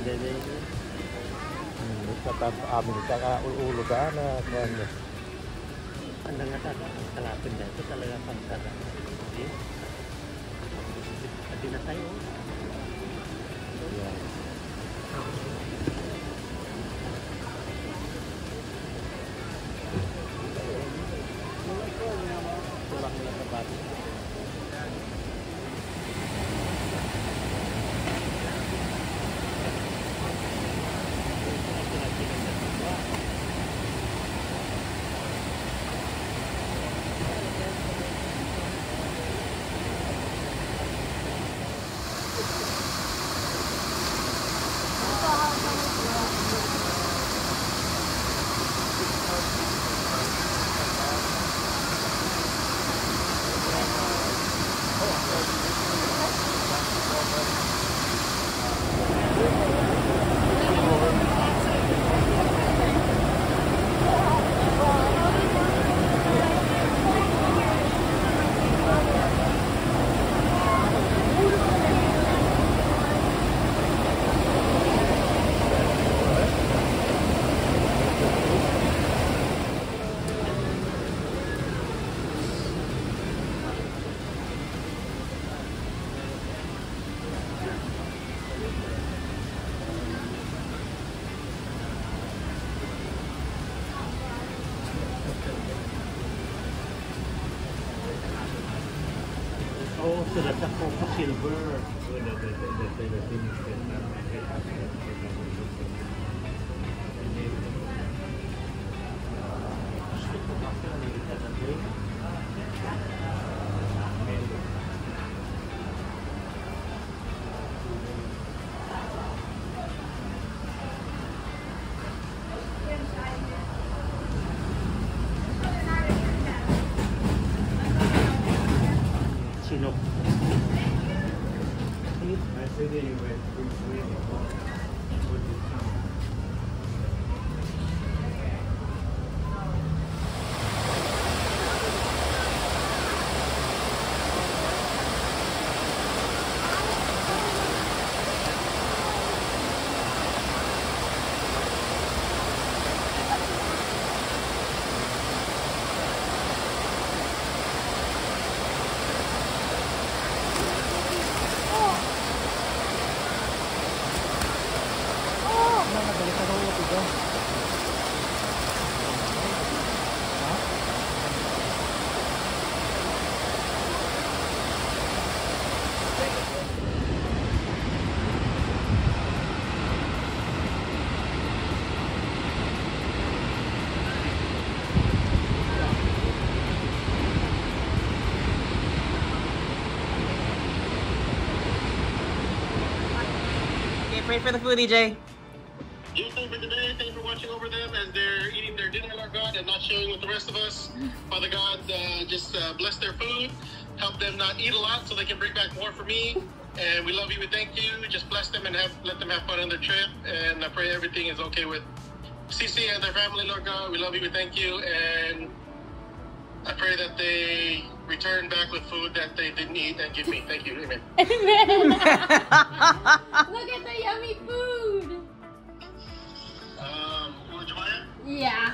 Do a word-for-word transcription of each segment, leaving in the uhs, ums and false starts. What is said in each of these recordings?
Hmm, tatap amin ka ulo ka na kuan. Anda nga ta kalapin na ito talaga pagkara. Okay? Adi na tayo. Yeah. Pulang na sa bati. Oh, sudah sa Coca Silver. Sino? Pray for the food, E J. You thank for today. Thanks for watching over them as they're eating their dinner, Lord God, and not sharing with the rest of us. Father God, uh, just uh, bless their food. Help them not eat a lot so they can bring back more for me. And we love you. We thank you. Just bless them and have let them have fun on their trip. And I pray everything is okay with Cece and their family, Lord God. We love you. We thank you. And I pray that they return back with food that they didn't eat and give me. Thank you. Amen. Amen. Look at the yummy food. Um, would you mind? Yeah.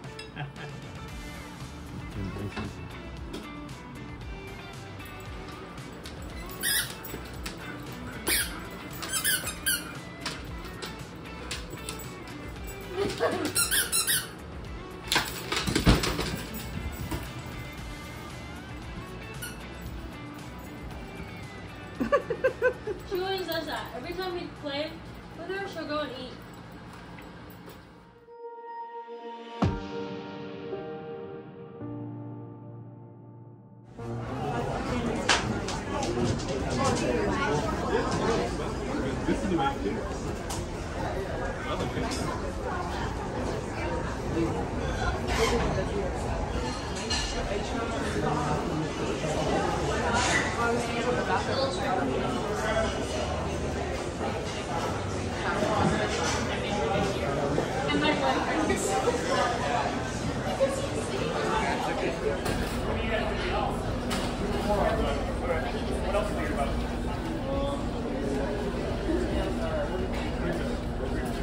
She always does that. Every time we play with her, she'll go and eat. And my boyfriend.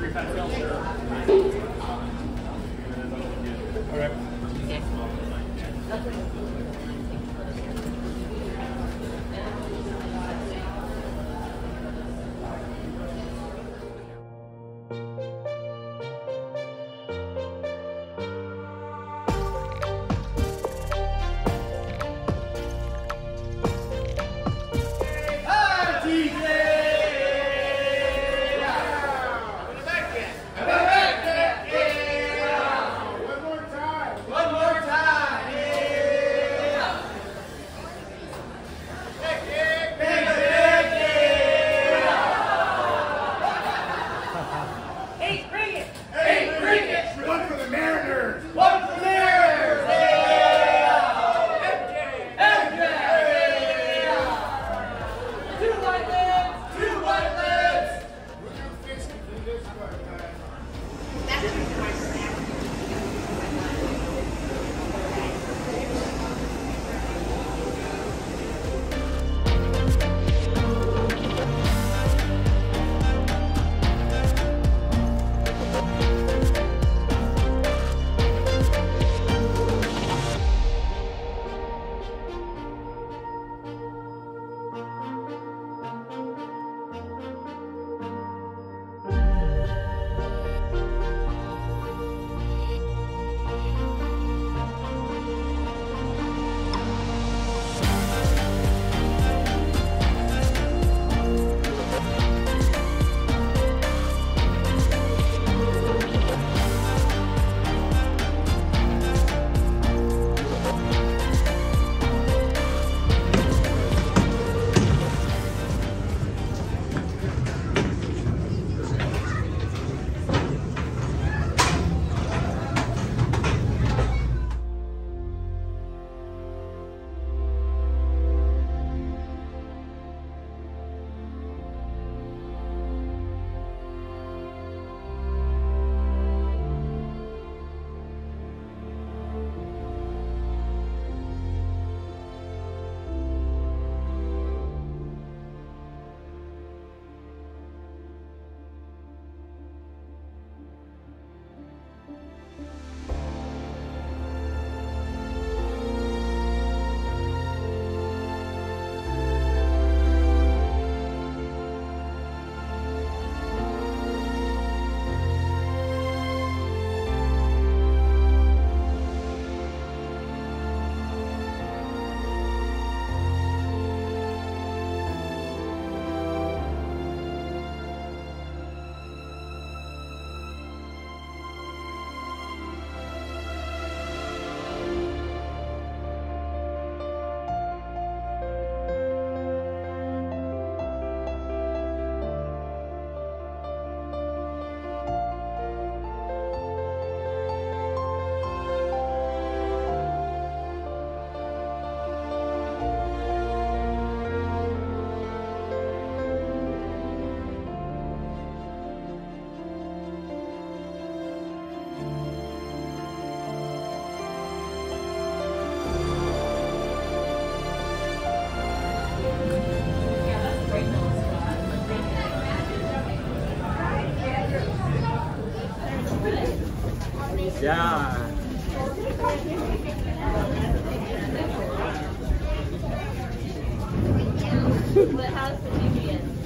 Yeah. What house did you be in?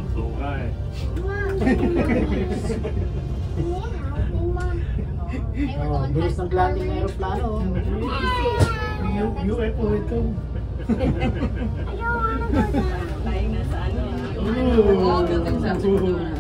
Suga eh. Oh, bilis ng landing ng aeroplano. U F O ito. Tayo na sa ano. Oh, building sa studio na.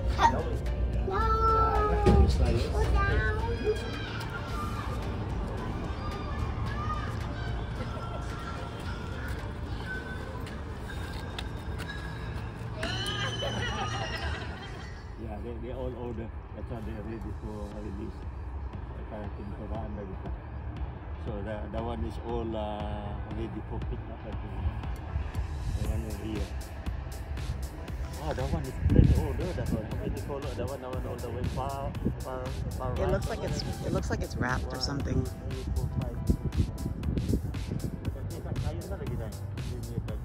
Yeah, they, they all order. That's why they're ready for release. Kaya tinutawaan na kita. So the, the one is all uh, ready for pick up. I think. The one over here. Oh, that one is ready order. That one. How many color? That one, that one all the way far, far, far It right. looks like it's it looks like it's wrapped or something. Three, four, five. Ayun na lagi na. Yun yung tag-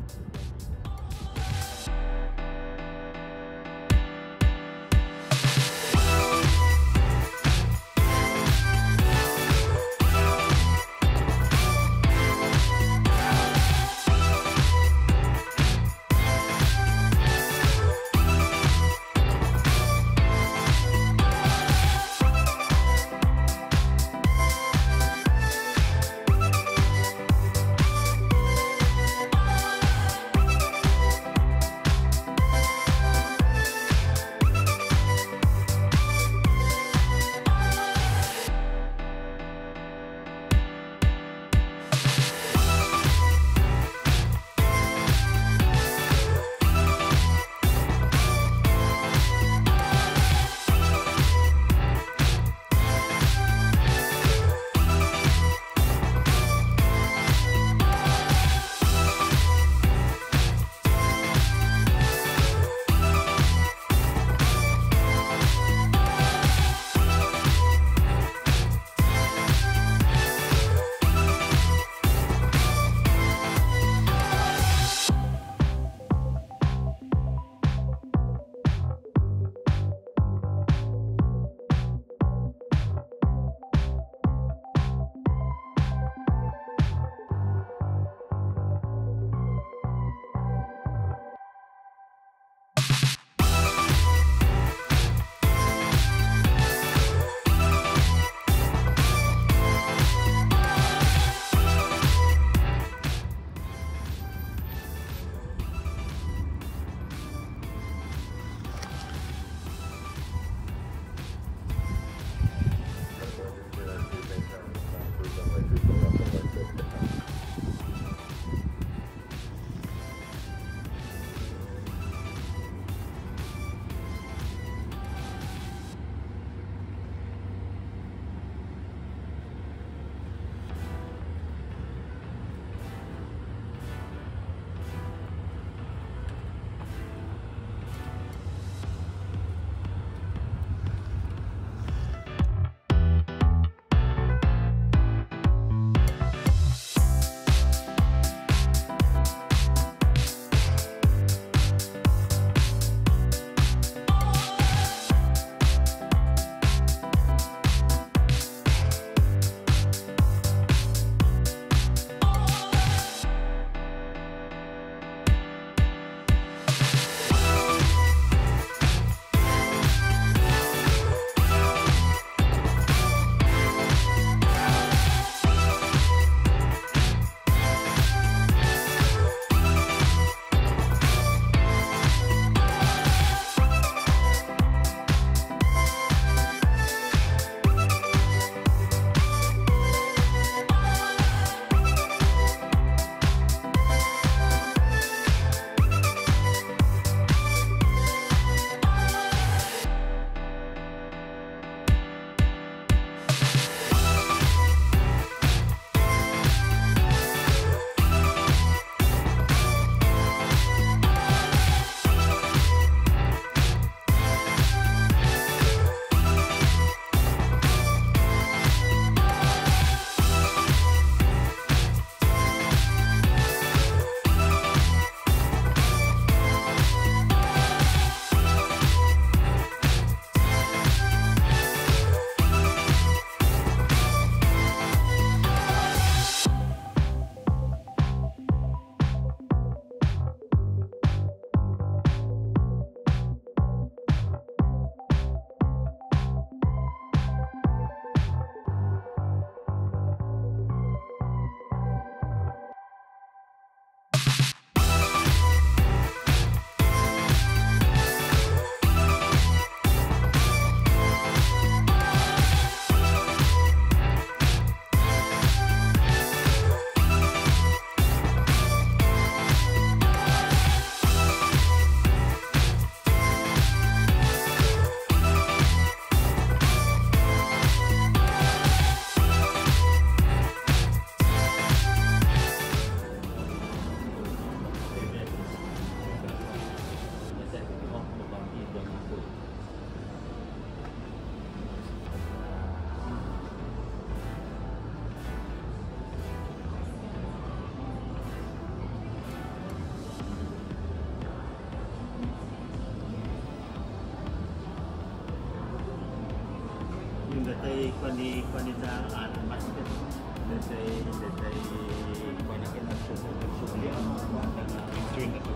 Datay kwani kwani sa alam basket. Datay datay kwani kina susunod suli ang mga string at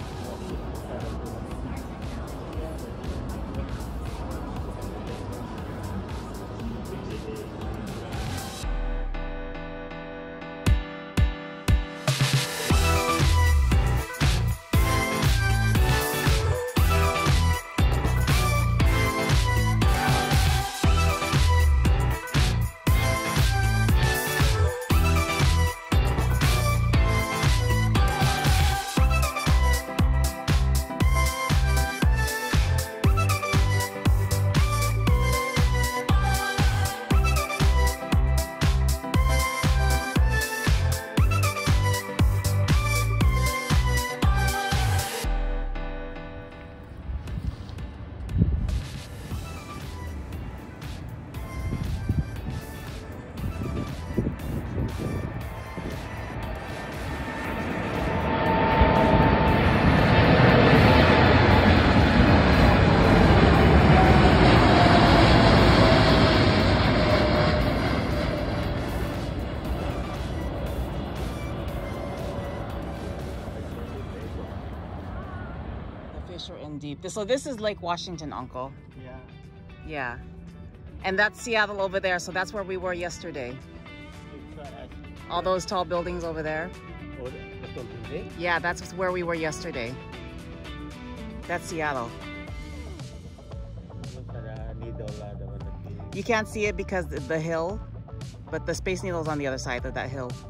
Fish are in deep. So this is Lake Washington, Uncle. yeah. Yeah. And that's Seattle over there. So that's where we were yesterday. It's, uh, All those tall buildings over there. oh, the tall building. Yeah, that's where we were yesterday. That's Seattle. Sa needle uh, the one that we- You can't see it because the, the hill, but the Space Needle is on the other side of that hill.